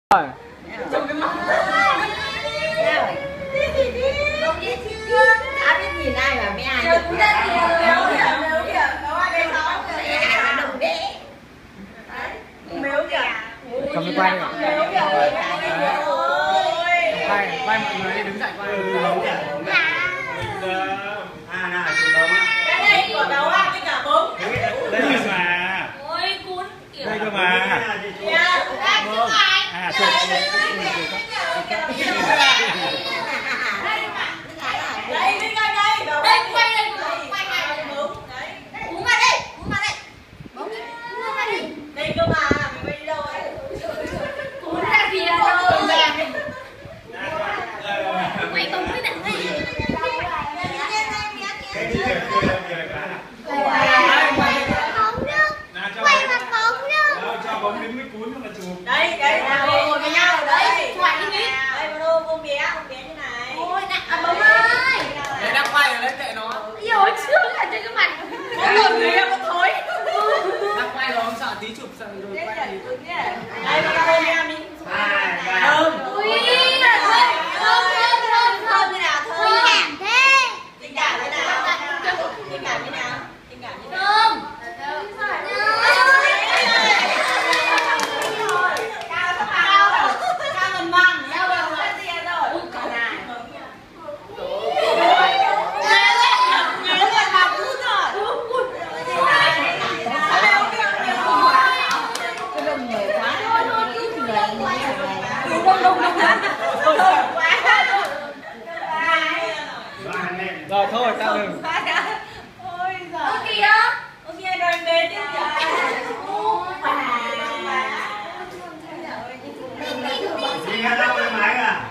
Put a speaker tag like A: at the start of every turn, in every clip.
A: Rồi.
B: Trong cái mặt không biết chưa? Đã biết nhìn ai mà mấy ai được. Nếu kìa, có ai đây không? Sẽ đồng đế. Nếu kìa.
A: Cầm cái quay đi.
B: Nếu kìa.
A: Quay mọi người đi đứng dậy quay.
C: Nào, chụp đâu á.
B: Cái này của đấu á, với cả bóng.
C: Đây mà.
B: Ôi, cuốn kiểu.
C: Đây cơ mà.
B: Dạ, đang chụp ảnh.
C: À, chụp.
B: Đây, bên đây đây. Đây, quay đây, quay này. Bóng. Đấy. Cuốn vào đây, cuốn vào đây. Bóng. Cuốn vào đây. Đây cơ mà, mình bay đi đâu ấy? Cuốn ra kìa. Quay bóng với nặng này.
C: Cái gì kìa
D: Quay mặt bóng nữa.
C: cho bóng đứng với cuốn mà chụp.
B: Đây, nào ngồi với nhau đấy. Thoại đi đi. Đây, Bruno, con bé như này. Ôi, nặng bóng ơi.
A: Đấy đang quay rồi đấy, kệ nó.
D: Rồi trước là trên cái mặt.
B: Có lần gì em có thối.
A: Đang quay rồi, không sợ tí chụp sợ rồi quay thì.
B: Đây, con em đi.
D: Ui, là thơm như nào thơm. Tình cảm thế.
B: Tình cảm thế nào? Tình cảm như nào? Tình cảm như nào?
D: Thơm.
B: Cao gần bằng. Cao gần bằng gì rồi? Ui, cậu này. Nhớ là bà cút rồi. Cái đông người quá.
A: Rồi thôi, tao đừng.
B: Ôi giời.
D: Ơ kìa.
B: Ơ kìa, rồi em đến tiếp
C: Đi ra đâu cái máy à?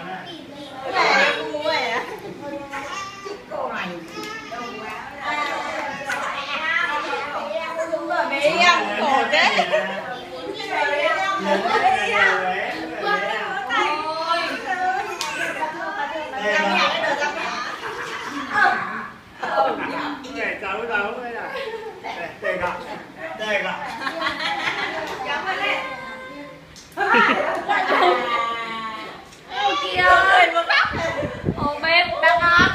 B: mấy em khổ thế.
C: Để cháu đây là. Đây gặp. Đây gặp.
D: Ơ kìa. Ồ bếp đang ngon.